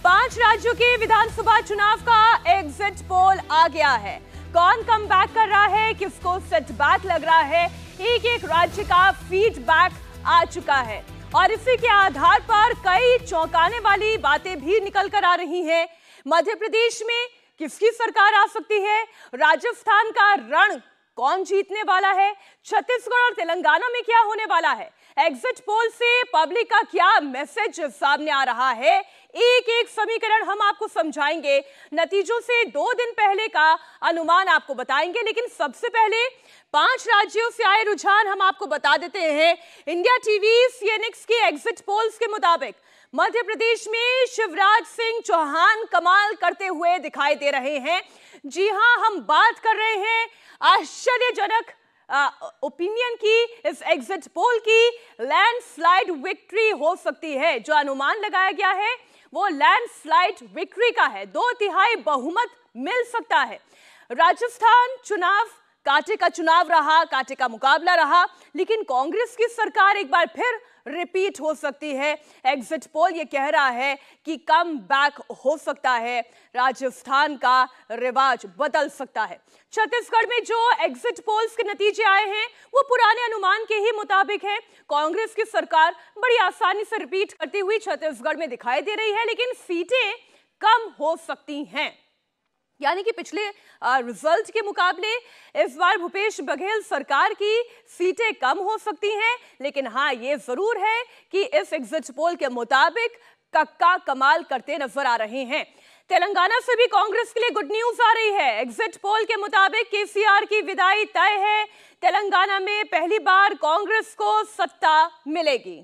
5 राज्यों के विधानसभा चुनाव का एग्जिट पोल आ गया है। कौन कम बैक कर रहा है, किसको सेटबैक लग रहा है, एक एक राज्य का फीडबैक आ चुका है और इसी के आधार पर कई चौंकाने वाली बातें भी निकल कर आ रही हैं। मध्य प्रदेश में किसकी सरकार आ सकती है, राजस्थान का रण कौन जीतने वाला है, छत्तीसगढ़ और तेलंगाना में क्या होने वाला है, एग्जिट पोल से पब्लिक का क्या मैसेज सामने आ रहा है, एक एक समीकरण हम आपको समझाएंगे। नतीजों से 2 दिन पहले का अनुमान आपको बताएंगे, लेकिन सबसे पहले 5 राज्यों से आए रुझान हम आपको बता देते हैं। इंडिया टीवी सीएनएक्स के एग्जिट पोल्स के मुताबिक मध्य प्रदेश में शिवराज सिंह चौहान कमाल करते हुए दिखाई दे रहे हैं। जी हां, हम बात कर रहे हैं आश्चर्यजनक ओपिनियन की। इस एग्जिट पोल की लैंडस्लाइड विक्ट्री हो सकती है। जो अनुमान लगाया गया है वो लैंडस्लाइड विक्ट्री का है, 2/3 बहुमत मिल सकता है। राजस्थान चुनाव कांटे का चुनाव रहा, कांटे का मुकाबला रहा, लेकिन कांग्रेस की सरकार एक बार फिर रिपीट हो सकती है। एग्जिट पोल ये कह रहा है कि कम बैक हो सकता है, राजस्थान का रिवाज बदल सकता है। छत्तीसगढ़ में जो एग्जिट पोल्स के नतीजे आए हैं वो पुराने अनुमान के ही मुताबिक है। कांग्रेस की सरकार बड़ी आसानी से रिपीट करती हुई छत्तीसगढ़ में दिखाई दे रही है, लेकिन सीटें कम हो सकती हैं। यानी कि पिछले रिजल्ट के मुकाबले इस बार भूपेश बघेल सरकार की सीटें कम हो सकती हैं, लेकिन हाँ, ये जरूर है कि इस एग्जिट पोल के मुताबिक कक्का कमाल करते नजर आ रहे हैं। तेलंगाना से भी कांग्रेस के लिए गुड न्यूज आ रही है। एग्जिट पोल के मुताबिक केसीआर की विदाई तय है। तेलंगाना में पहली बार कांग्रेस को सत्ता मिलेगी।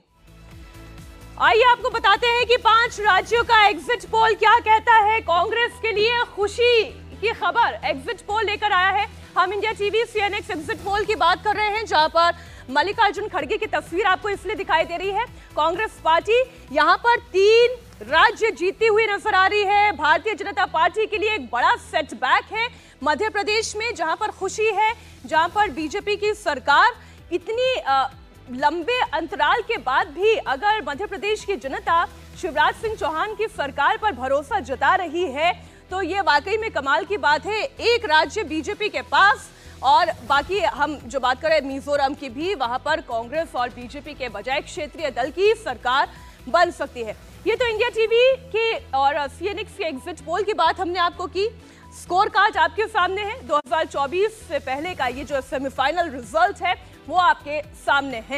आइए आपको बताते हैं कि 5 राज्यों का एग्जिट पोल क्या कहता है। कांग्रेस के लिए खुशी की खबर एग्जिट पोल लेकर आया है। हम India TV CNX exit poll की बात कर रहे हैं, जहां पर मल्लिकार्जुन खड़गे की तस्वीर आपको इसलिए दिखाई दे रही है। कांग्रेस पार्टी यहां पर 3 राज्य जीतती हुई नजर आ रही है। भारतीय जनता पार्टी के लिए एक बड़ा सेटबैक है मध्य प्रदेश में, जहां पर खुशी है, जहां पर बीजेपी की सरकार इतनी लंबे अंतराल के बाद भी अगर मध्य प्रदेश की जनता शिवराज सिंह चौहान की सरकार पर भरोसा जता रही है तो ये वाकई में कमाल की बात है। एक राज्य बीजेपी के पास और बाकी हम जो बात करें मिजोरम की भी, वहां पर कांग्रेस और बीजेपी के बजाय क्षेत्रीय दल की सरकार बन सकती है। ये तो इंडिया टीवी के और सीएनएक्स के एग्जिट पोल की बात हमने आपको की। स्कोर कार्ड आपके सामने है। 2024 से पहले का ये जो सेमीफाइनल रिजल्ट है वो आपके सामने है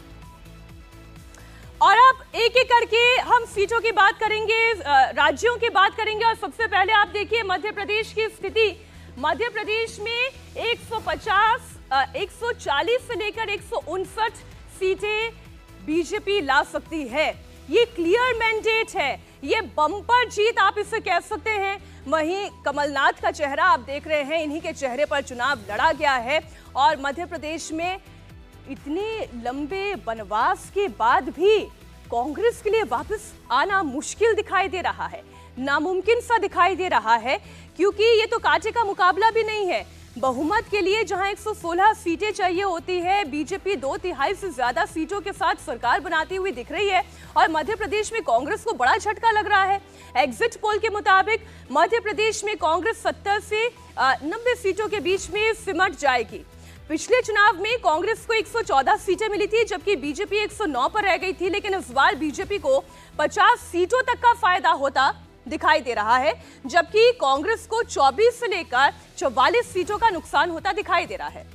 और अब एक एक करके हम सीटों की बात करेंगे, राज्यों की बात करेंगे। और सबसे पहले आप देखिए मध्य प्रदेश की स्थिति। मध्य प्रदेश में 140 से लेकर 159 सीटें बीजेपी ला सकती है। ये क्लियर मैंडेट है, ये बम्पर जीत आप इसे कह सकते हैं। वहीं कमलनाथ का चेहरा आप देख रहे हैं, इन्हीं के चेहरे पर चुनाव लड़ा गया है और मध्य प्रदेश में इतने लंबे वनवास के बाद भी कांग्रेस के लिए वापस आना मुश्किल दिखाई दे रहा है, नामुमकिन सा दिखाई दे रहा है, क्योंकि ये तो कांटे का मुकाबला भी नहीं है। बहुमत के लिए जहां 116 सीटें चाहिए होती है, बीजेपी 2/3 से ज्यादा सीटों के साथ सरकार बनाती हुई दिख रही है और मध्य प्रदेश में कांग्रेस को बड़ा झटका लग रहा है। एग्जिट पोल के मुताबिक मध्य प्रदेश में कांग्रेस 70 से 90 सीटों के बीच में सिमट जाएगी। पिछले चुनाव में कांग्रेस को 114 सीटें मिली थी, जबकि बीजेपी 109 पर रह गई थी, लेकिन इस बार बीजेपी को 50 सीटों तक का फायदा होता दिखाई दे रहा है, जबकि कांग्रेस को 24 से लेकर 44 सीटों का नुकसान होता दिखाई दे रहा है।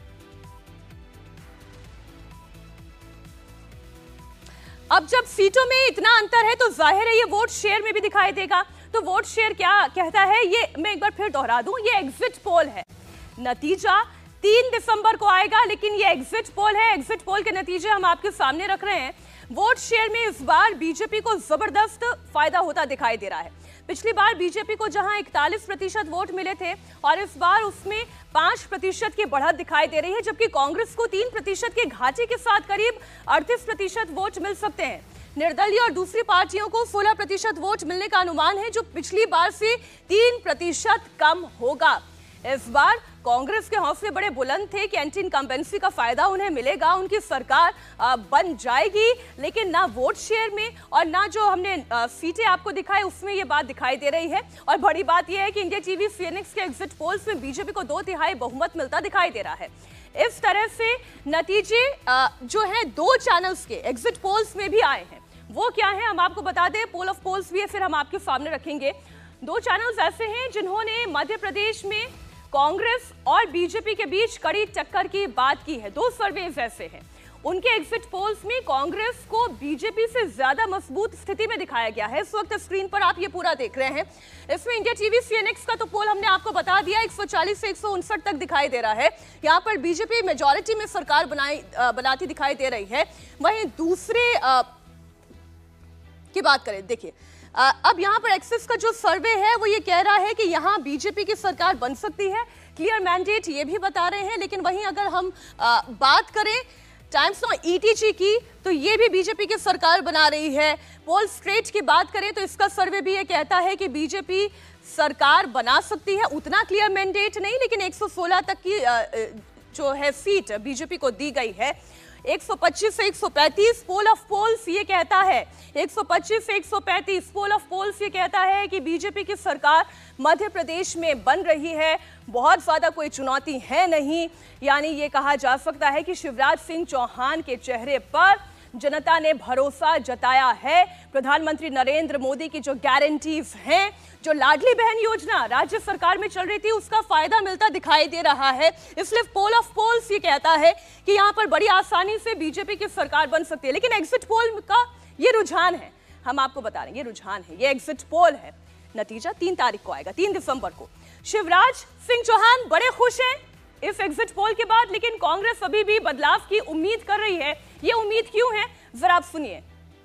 अब जब सीटों में इतना अंतर है तो जाहिर है ये वोट शेयर में भी दिखाई देगा। तो वोट शेयर क्या कहता है, ये मैं एक बार फिर दोहरा दूं, ये एग्जिट पोल है। नतीजा 3 दिसंबर को आएगा, लेकिन ये एग्जिट पोल है। एग्जिट पोल के नतीजे हम आपके सामने रख रहे हैं। वोट शेयर में इस बार बीजेपी को जबरदस्त फायदा होता दिखाई दे रहा है। पिछली बार बीजेपी को जहां 41% वोट मिले थे और इस बार उसमें 5% की बढ़त दिखाई दे रही है, जबकि कांग्रेस को 3% के घाटे के साथ करीब 38% वोट मिल सकते हैं। निर्दलीय और दूसरी पार्टियों को 16% वोट मिलने का अनुमान है, जो पिछली बार से 3% कम होगा। इस बार कांग्रेस के हौसले बड़े बुलंद थे कि एंटी इनकम्बेंसी का फायदा उन्हें मिलेगा, उनकी सरकार बन जाएगी, लेकिन ना वोट शेयर में और ना जो हमने सीटें आपको दिखाई उसमें ये बात दिखाई दे रही है। और बड़ी बात यह है कि इंडिया टीवी फीनिक्स के एग्जिट पोल्स में बीजेपी को 2/3 बहुमत मिलता दिखाई दे रहा है। इस तरह से नतीजे जो है 2 चैनल्स के एग्जिट पोल्स में भी आए हैं। वो क्या है हम आपको बता दें, पोल ऑफ पोल्स भी है, फिर हम आपके सामने रखेंगे। 2 चैनल्स ऐसे हैं जिन्होंने मध्य प्रदेश में कांग्रेस और बीजेपी के बीच कड़ी टक्कर की बात की है। 2 सर्वेज ऐसे हैं, उनके एग्जिट पोल्स में कांग्रेस को बीजेपी से ज्यादा मजबूत स्थिति में दिखाया गया है। इस वक्त स्क्रीन पर आप ये पूरा देख रहे हैं। इसमें इंडिया टीवी फीनिक्स का तो पोल हमने आपको बता दिया, 140 से 159 तक दिखाई दे रहा है। यहाँ पर बीजेपी मेजॉरिटी में सरकार बनाती दिखाई दे रही है। वहीं दूसरे की बात करें, देखिए अब यहां पर एक्सिस का जो सर्वे है वो ये कह रहा है कि यहां बीजेपी की सरकार बन सकती है, क्लियर मैंडेट ये भी बता रहे हैं। लेकिन वहीं अगर हम बात करें टाइम्स नाउ ईटीजी की, तो ये भी बीजेपी की सरकार बना रही है। पोल स्ट्रेट की बात करें तो इसका सर्वे भी ये कहता है कि बीजेपी सरकार बना सकती है, उतना क्लियर मैंडेट नहीं, लेकिन 116 तक की जो है सीट बीजेपी को दी गई है। 125 से 135 पोल ऑफ पोल्स ये कहता है, 125 से 135 पोल ऑफ पोल्स ये कहता है कि बीजेपी की सरकार मध्य प्रदेश में बन रही है। बहुत ज्यादा कोई चुनौती है नहीं, यानी ये कहा जा सकता है कि शिवराज सिंह चौहान के चेहरे पर जनता ने भरोसा जताया है। प्रधानमंत्री नरेंद्र मोदी की जो गारंटीज हैं, जो लाडली बहन योजना राज्य सरकार में चल रही थी, उसका फायदा मिलता दिखाई दे रहा है। इसलिए पोल ऑफ पोल्स ये कहता है कि यहां पर बड़ी आसानी से बीजेपी की सरकार बन सकती है। लेकिन एग्जिट पोल का ये रुझान है, हम आपको बता रहे हैं, ये रुझान है, ये एग्जिट पोल है। नतीजा 3 तारीख को आएगा, 3 दिसंबर को। शिवराज सिंह चौहान बड़े खुश हैं इस एग्जिट पोल के बाद, लेकिन कांग्रेस अभी भी बदलाव की उम्मीद कर रही है। ये उम्मीद क्यों है, जरा आप सुनिए।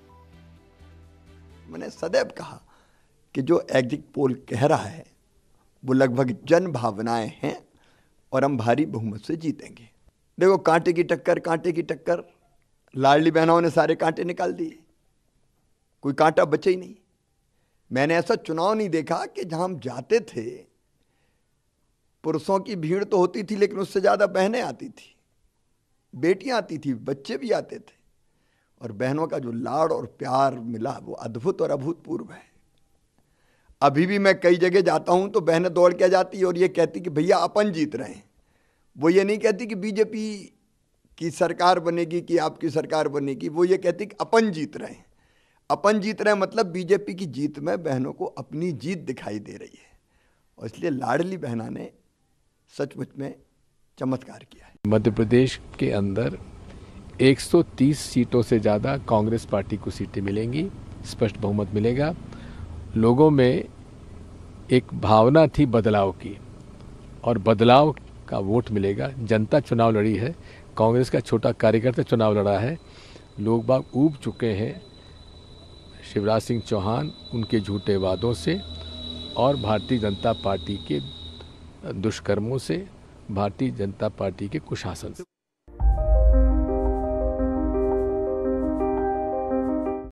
मैंने सदैव कहा कि जो एग्जिट पोल कह रहा है वो लगभग जन भावनाएं हैं और हम भारी बहुमत से जीतेंगे। देखो कांटे की टक्कर, लाडली बहनों ने सारे कांटे निकाल दिए, कोई कांटा बचे ही नहीं। मैंने ऐसा चुनाव नहीं देखा कि जहां हम जाते थे पुरुषों की भीड़ तो होती थी, लेकिन उससे ज्यादा बहनें आती थी, बेटियां आती थी, बच्चे भी आते थे, और बहनों का जो लाड़ और प्यार मिला वो अद्भुत और अभूतपूर्व है। अभी भी मैं कई जगह जाता हूं तो बहनें दौड़ के जाती है और ये कहती कि भैया अपन जीत रहे हैं। वो ये नहीं कहती कि बीजेपी की सरकार बनेगी कि आपकी सरकार बनेगी, वो ये कहती कि अपन जीत रहे हैं। अपन जीत रहे हैं मतलब बीजेपी की जीत में बहनों को अपनी जीत दिखाई दे रही है, और इसलिए लाडली बहना ने सचमुच में चमत्कार किया है। मध्य प्रदेश के अंदर 130 सीटों से ज़्यादा कांग्रेस पार्टी को सीटें मिलेंगी, स्पष्ट बहुमत मिलेगा। लोगों में एक भावना थी बदलाव की, और बदलाव का वोट मिलेगा। जनता चुनाव लड़ी है, कांग्रेस का छोटा कार्यकर्ता चुनाव लड़ा है। लोग बाग ऊब चुके हैं शिवराज सिंह चौहान, उनके झूठे वादों से और भारतीय जनता पार्टी के दुष्कर्मों से, भारतीय जनता पार्टी के कुशासन से।